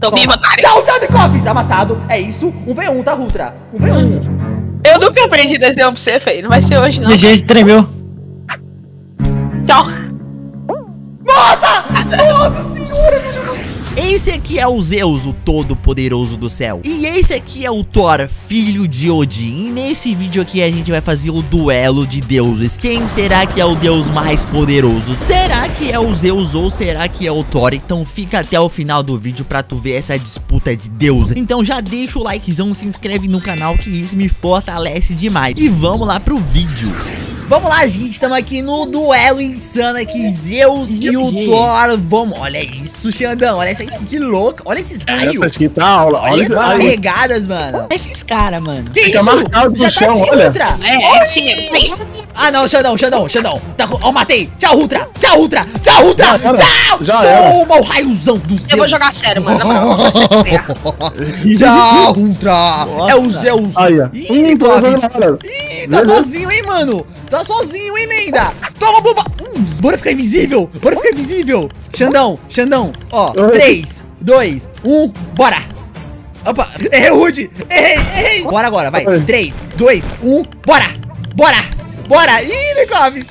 Tô viva, cara. Tchau, tchau, Decoffs. Amassado. É isso. 1v1, tá, Rutra? 1v1. Eu nunca aprendi desenho pra você, feio. Não vai ser hoje, não. GG, tremeu. Tchau. Nossa! Nossa senhora, meu Deus. Esse aqui é o Zeus, o todo-poderoso do céu. E esse aqui é o Thor, filho de Odin. E nesse vídeo aqui a gente vai fazer o duelo de deuses. Quem será que é o deus mais poderoso? Será que é o Zeus ou será que é o Thor? Então fica até o final do vídeo pra tu ver essa disputa de deuses. Então já deixa o likezão, se inscreve no canal que isso me fortalece demais. E vamos lá pro vídeo. Vamos lá, gente, estamos aqui no duelo insano aqui, Zeus e o Thor. Vamos, olha isso, Xandão, olha essa skin, que louca. Olha esses raios. Olha essas pegadas, mano. Esses caras, mano. Que Fica isso? marcado Já no tá chão, assim, olha. Ultra. Sim. Ah, não, Xandão. Tá com... Ó, matei. Tchau, Ultra. Tchau. Já era. Toma o raiozão do Zeus. Eu vou jogar sério, mano. Na moral, Tchau, Ultra. É o Zeus. Ih, Clóvis. Ih, tá sozinho, hein, mano. Tá sozinho, hein, lenda. Toma, bomba. Bora ficar invisível. Xandão. Ó, 3, 2, 1, bora. Opa, errei o Rude. Errei. Bora agora, vai. 3, 2, 1, bora. Ih, Decoffs.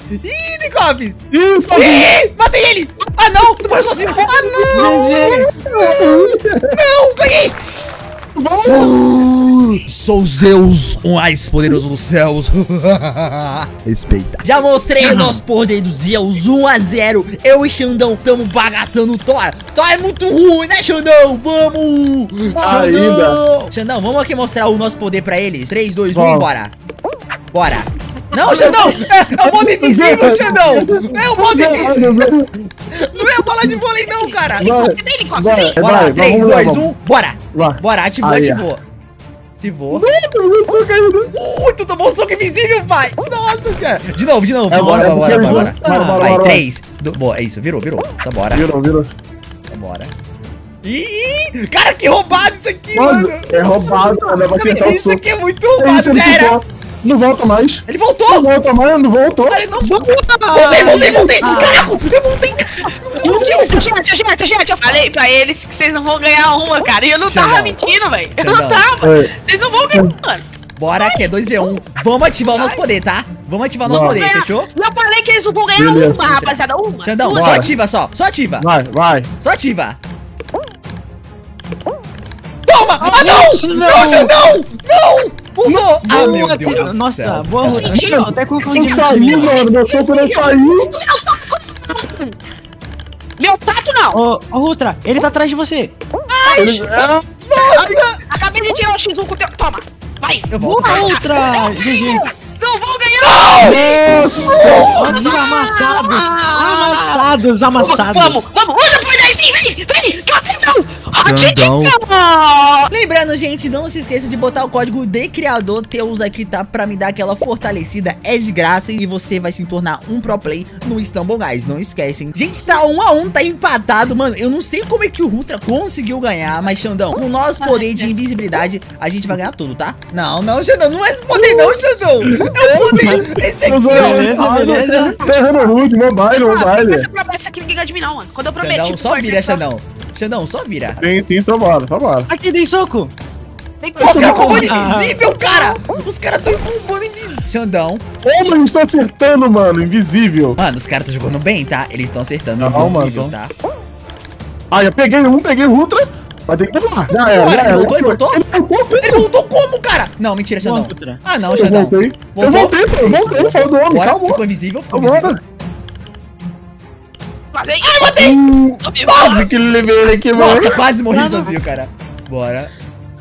Ih, matei ele. Ah, não, tu morreu sozinho. Ah, não, ganhei. Sou Zeus, o mais poderoso dos céus. Respeita. Já mostrei o nosso poder do Zeus, 1-0. Eu e Xandão estamos bagaçando o Thor. Thor é muito ruim, né, Xandão? Vamos. Xandão, vamos aqui mostrar o nosso poder pra eles. 3, 2, 1, bora. Não, Xandão! É o modo invisível, Xandão! É o modo invisível! Não é a bola de vôlei, não, cara! Bora, 3, 2, 1, bora! Bora, ativou! Tu tomou um soco invisível, pai! Nossa senhora! De novo! Bora! Vai, 3, boa, é isso, virou. Então bora. Virou. Então bora. Ih, cara, que roubado isso aqui, mano! É roubado, mano. Isso aqui é muito roubado, já era! Não volta mais. Ele voltou! Não voltou. Ele não voltou! Voltei! Caraca, eu voltei! Gente, eu falei pra eles que vocês não vão ganhar uma, cara. E eu não tava mentindo, velho. Eu não tava. Vocês não vão ganhar, mano. Bora, que é 2v1. Vamos ativar o nosso poder, tá? Vamos ativar o nosso poder, fechou? Eu falei que eles não vão ganhar uma, rapaziada. Uma. Xandão, só ativa, só ativa. Vai. Só ativa. Toma! Ah, não, Xandão! Não! Voltou! Ah, meu Deus do céu. Nossa, boa, Rutra. Até confundindo. Não saiu, mano. Meu soco não saiu. Meu tato não! Ô, Rutra, ele tá atrás de você. Ai! Nossa! Acabei de tirar o X1 com o teu. Toma! Vai! Eu vou. Rutra! GG! Não vou ganhar! Amassados! Vamos! Usa o poderzinho! Vem! Xandão. Lembrando, gente, não se esqueça de botar o código de criador Teus aqui, tá? Pra me dar aquela fortalecida, é de graça e você vai se tornar um pro play no Stumble Guys, não esquecem. Gente, tá 1-1, tá empatado, mano. Eu não sei como é que o Rutra conseguiu ganhar, mas Xandão, com o nosso poder de invisibilidade, a gente vai ganhar tudo, tá? Não, Xandão, não é esse poder não, Xandão. É o poder, esse aqui, ó. Beleza. Tá errando muito, mobile. Essa promessa aqui ninguém ganha de mim não, mano. Quando eu prometi... Xandão, só vira, Xandão. Xandão, só vira. Sim, só bora. Aqui, dei soco. Os caras combando invisível, cara. Os caras tão combando invisível. Xandão. Como eles estão acertando, mano? Invisível. Mano, os caras estão jogando bem, tá? Eles estão acertando invisível, tá? Ah, eu peguei o Ultra. Vai ter que pegar. Ele voltou? Ele voltou como, cara? Não, mentira, Xandão. Ah, não, Xandão. Eu voltei, saiu do homem, calma. Ficou invisível. Vazei. Ai, matei! Quase que levei ele aqui, mano. Nossa, quase morri sozinho, cara. Bora.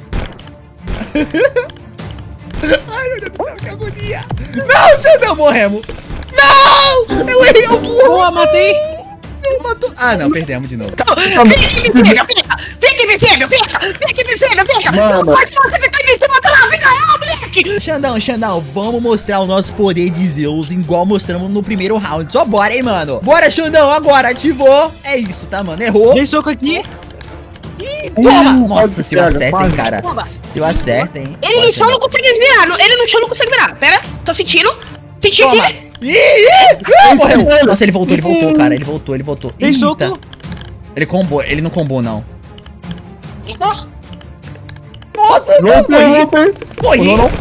Ai, meu Deus do céu, que agonia. Não, Xandão, morremos. Não! Eu errei o burro. Boa, matei. Não, matou. Ah, não, perdemos de novo. Fica invisível. Mano. Faz você ficar invisível até na vida real, moleque. Xandão, vamos mostrar o nosso poder de Zeus igual mostramos no primeiro round. Só bora, hein, mano. Bora, Xandão, agora, ativou. É isso, tá, mano, errou. Dei soco aqui. Ih, toma. Nossa, se eu acerto, hein, cara. Se eu acerto, hein. Ele no chão não consegue virar. Pera, tô sentindo. Senti aqui. Morreu. Nossa, ele voltou, cara. Ele voltou. Tem soco. Ele não combou, não. Nossa, Não tem. morri. Não.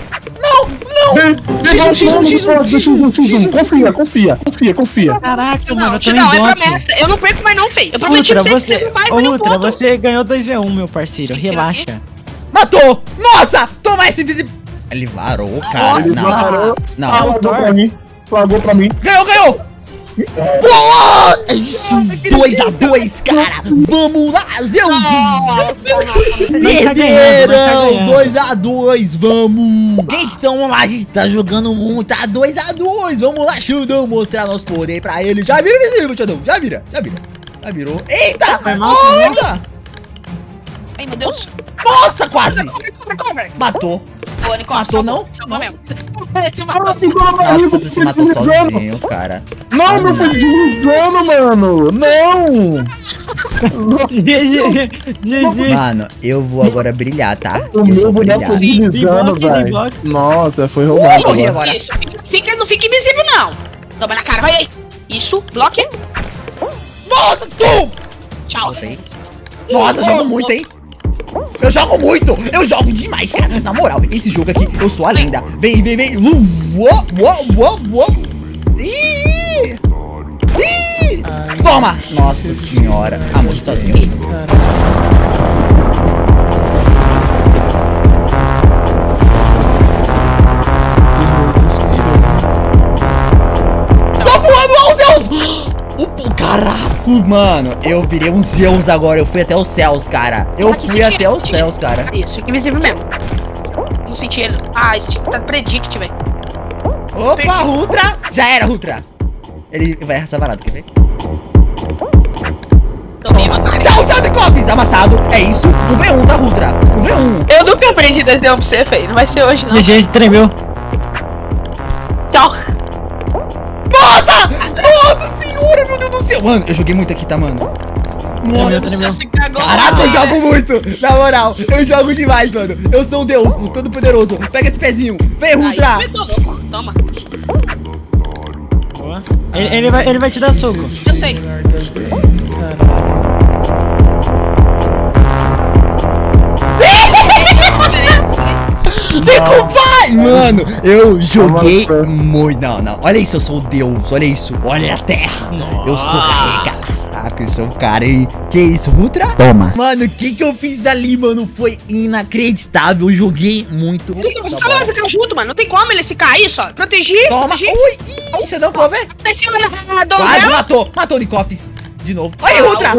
X1. Confia. Caraca, mano, eu tô Não, em é bloco. promessa. Eu não perco mais não, feio. Eu prometi pra você que você não vai mais Ultra, não. você ganhou 2v1, meu parceiro. Relaxa. Matou. Nossa, toma esse visível. Ele varou, cara. Ele varou. Não. Flagou pra mim. Ganhou. Boa! É isso, 2x2, cara. Vamos lá, Zeuzinho. Perderam, 2x2, vamos. Gente, então vamos lá, a gente tá jogando muito, tá 2x2. Vamos lá, Xandão, mostrar nosso poder pra ele. Já vira invisível, Xandão, já vira. Já virou. Eita, olha. Ai, meu Deus. Nossa, quase. Matou. Matou, não? Nossa, tu se matou sozinho, cara. Não, não foi deslizando, mano. Não. Mano, eu vou agora brilhar, tá? O meu boneco foi deslizando, velho. Nossa, foi roubado agora. Isso, não fica invisível, não. Toma na cara, vai aí. Isso, bloque. Nossa, tu! Tchau. Nossa, eu jogo muito, hein? Eu jogo demais, cara. Na moral, esse jogo aqui, eu sou a lenda. Vem. Ih! Toma! Nossa senhora. Amor, sozinho. Tô voando, ó, Zeus! Caraca, mano, eu virei um Zeus agora. Eu fui até os céus, cara. Isso, fica invisível mesmo. Não senti ele. Ah, esse tipo tá predict, velho. Opa, Rutra. Já era, Rutra. Ele vai arrasar varado, quer ver? Tchau, Decoffs. Amassado. É isso. Um V1, tá, Rutra? Um V1. Eu nunca aprendi desenho pra você, feio. Não vai ser hoje, não. A gente tremeu. Tchau. Nossa senhora, meu Deus do céu. Mano, eu joguei muito aqui, tá, mano? Nossa, caraca, eu jogo muito. Na moral, eu jogo demais, mano. Eu sou um deus, todo poderoso. Pega esse pezinho. Vem, Rutra. Toma. Ele vai te dar soco. Eu sei. Decoupar! Mano, eu joguei muito. Não. Olha isso, eu sou o deus. Olha isso. Olha a terra. Eu estou carregado. Caraca, eu sou um cara aí. Que isso, Rutra? Toma. Mano, o que eu fiz ali, mano? Foi inacreditável. Eu joguei muito. Você só vai ficar junto, mano. Não tem como ele se cair, só. Proteger. Toma. Ui. Ih, você não cover? Quase matou. Matou o Decoffs. De novo. Aí, Rutra!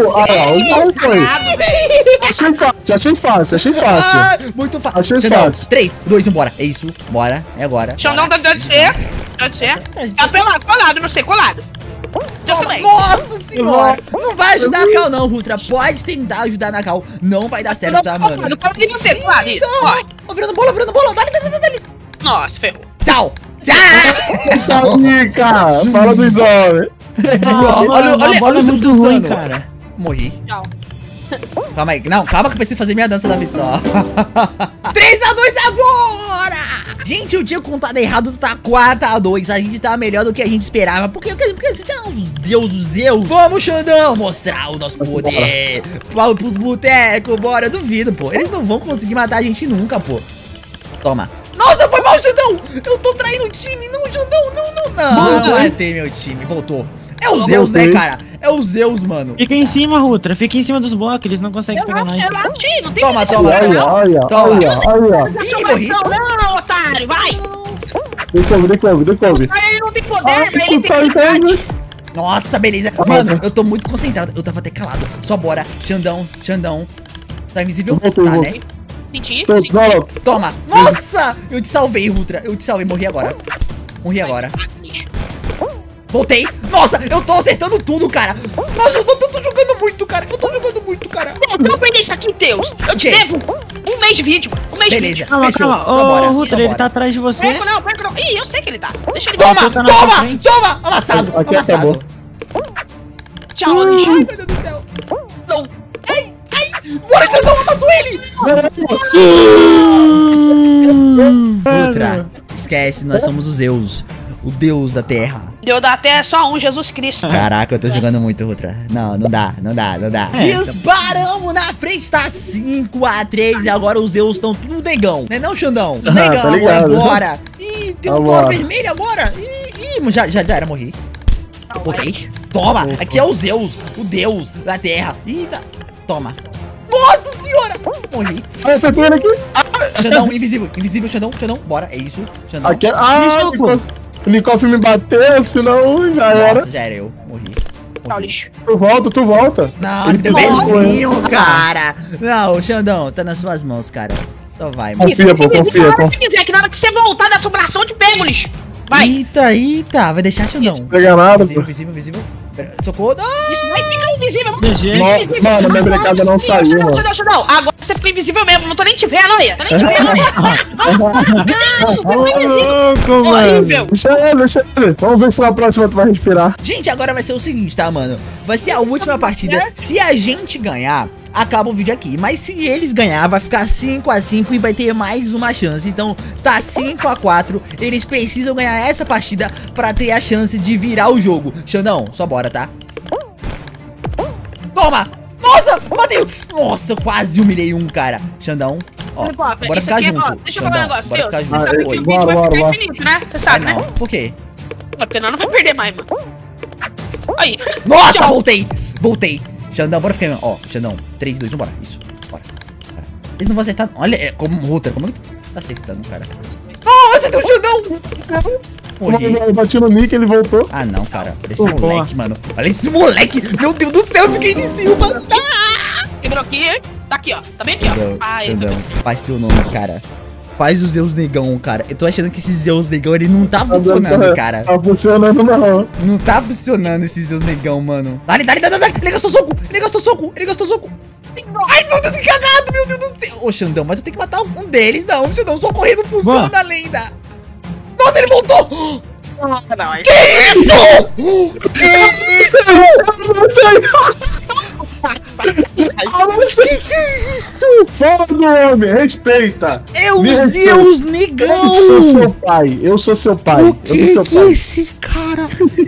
Achei fácil. Muito fácil. Achei fácil. 3, 2, 1, bora. É isso. Bora. É agora. Xandão deve ser. Tá pelado, colado, não sei, colado. Nossa senhora. Não vai ajudar a Cal, não, Rutra. Pode tentar ajudar na Cal. Não vai dar certo, tá, mano? Não pode você, claro. Tô virando bola. Dale. Nossa, ferrou. Tchau. Cara, fala do exame. Olha o muito ruim, cara. Morri. Tchau. Calma aí. Não, calma que eu preciso fazer minha dança da vitória. 3x2 agora! Gente, eu tinha contado errado, tá 4x2. A gente tá melhor do que a gente esperava. Porque você tinha uns deuses Zeus. Vamos, Xandão, mostrar o nosso poder. Pros botecos, bora. Eu duvido, pô. Eles não vão conseguir matar a gente nunca, pô. Toma. Nossa, foi mal, Xandão. Eu tô traindo o time. Não, Xandão, não. Matei meu time. Voltou. É o Zeus, né, cara? É o Zeus, mano. Fica em cima, Rutra. Fica em cima dos blocos. Eles não conseguem pegar nós. Não tem Toma. Olha. Ih, morri. Não, otário, vai. Decoube. Ele não tem poder, mas ele tem habilidade. Nossa, beleza. Mano, eu tô muito concentrado. Eu tava até calado. Só bora. Xandão. Tá invisível? Tá, né? Senti. Toma. Nossa, eu te salvei, Rutra. Morri agora. Voltei. Nossa, eu tô acertando tudo, cara. Nossa, eu tô jogando muito, cara. Eu vou perder isso aqui, Deus. Eu te devo um mês de vídeo. Beleza, Calma. Ô, Rutra, ele tá atrás de você. Perco não. Ih, eu sei que ele tá. Deixa ele Toma. Amassado. Tchau, lixo. Ai, meu Deus do céu. Não. Ai. Bora, Xandão, amassou ele. Rutra, esquece, nós somos os Zeus. o Deus da Terra. Deus da Terra é só um, Jesus Cristo. Caraca, eu tô jogando muito, Rutra. Não dá. Disparamos na frente, tá 5-3. Agora os Zeus estão tudo negão. Não é não, Xandão? Negão, agora. Ih, tem um Thor vermelho agora. Ih, já era, morri. Botei. Toma, aqui é o Zeus, o Deus da Terra. Eita, toma. Nossa senhora! Morri. Olha essa coisa aqui. Xandão, invisível, Xandão, bora, é isso, Xandão. Aqui, o Nikoff me bateu, senão já era. Nossa, já era eu, morri. Lixo. Tu volta. Não, ele deu beijinho, cara. Não, Xandão, tá nas suas mãos, cara. Só vai, mano. Confia. Se quiser, que na hora que você voltar da assombração, eu te pego, lixo. Vai. Eita, vai deixar, Xandão. Não pega nada, Invisível. Socorro. Isso, vai ficar invisível. Mano, minha brecada não saiu, mano. Não. Agora você ficou invisível mesmo. Não tô nem te vendo, olha. Louco, mano. Deixa ele. Vamos ver se na próxima tu vai respirar. Gente, agora vai ser o seguinte, tá, mano? Vai ser a última partida. Se a gente ganhar, acaba o vídeo aqui. Mas se eles ganhar, vai ficar 5-5 e vai ter mais uma chance. Então, tá 5-4. Eles precisam ganhar essa partida pra ter a chance de virar o jogo. Xandão, só bora, tá? Toma! Nossa, matei! Nossa, eu quase humilhei um, cara. Xandão, ó, bora ficar junto. Deixa eu falar um negócio, bora ficar Deus. Você sabe que o vídeo vai ficar infinito, né? Você sabe, né? Por quê? Porque nós não vamos perder mais, mano. Aí. Nossa, voltei. Xandão, bora ficar, ó, Xandão, 3, 2, 1, bora, isso, bora. Eles não vão acertar, olha, como Rutra, como é que tu tá acertando, cara? Oh, acertou o Xandão! Eu bati no Nick, ele voltou. Ah, não, cara, olha esse moleque, mano, olha esse moleque, meu Deus do céu, eu fiquei invisível, mano. Quebrou aqui, tá aqui, ó, tá bem aqui, ó. Xandão, faz teu nome, cara. Faz os Zeus negão, cara. Eu tô achando que esse Zeus negão, ele não tá funcionando, cara. Tá funcionando, não. Não tá funcionando esse Zeus negão, mano. Dale. Ele gastou soco. Ai, meu Deus, que cagado, meu Deus do céu. Ô, Xandão, mas eu tenho que matar um deles. Não, Xandão, só correndo funciona a lenda. Nossa, ele voltou. Que isso? Que isso? Fala do homem, respeita. É o Zeus negão. Eu sou seu pai. O que esse cara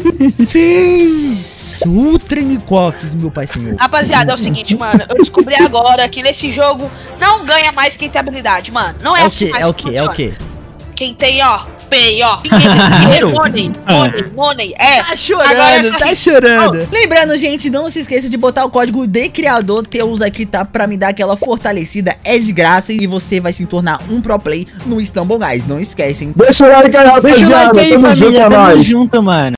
fez? Ultra Nikoff, meu pai senhor. Rapaziada, é o seguinte, mano. Eu descobri agora que nesse jogo não ganha mais quem tem habilidade, mano. Não é assim mais. É o quê? Quem tem, ó, pay, ó. Dinheiro? Money, é. Tá chorando. Lembrando, gente, não se esqueça de botar o código de criador Teus aqui, tá? Pra me dar aquela fortalecida. É de graça e você vai se tornar um pro play no Stumble Guys. Não esquecem. Deixa o like aí, rapaziada. Deixa o like aí, família. Tamo junto, mano.